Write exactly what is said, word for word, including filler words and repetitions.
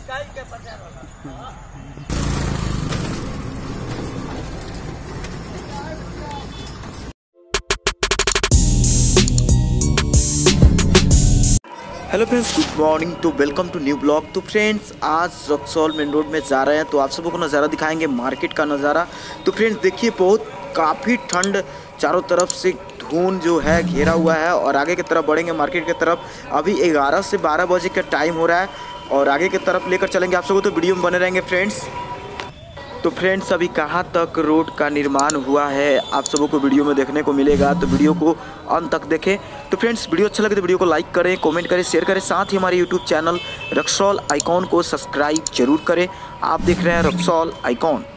Hello friends, good morning to welcome to new blog. तो friends आज Raxaul main road में जा रहे हैं, तो आप सबको नज़ारा दिखाएंगे मार्केट का नज़ारा। तो फ्रेंड्स देखिए, बहुत काफ़ी ठंड, चारों तरफ से धुंध जो है घेरा हुआ है और आगे की तरफ बढ़ेंगे मार्केट की तरफ। अभी ग्यारह से बारह बजे का टाइम हो रहा है और आगे की तरफ लेकर चलेंगे आप सबको, तो वीडियो में बने रहेंगे फ्रेंड्स। तो फ्रेंड्स अभी कहाँ तक रोड का निर्माण हुआ है आप सबों को वीडियो में देखने को मिलेगा, तो वीडियो को अंत तक देखें। तो फ्रेंड्स वीडियो अच्छा लगे तो वीडियो को लाइक करें, कमेंट करें, शेयर करें, साथ ही हमारे यूट्यूब चैनल रक्सौल आइकॉन को सब्सक्राइब जरूर करें। आप देख रहे हैं रक्सौल आइकॉन।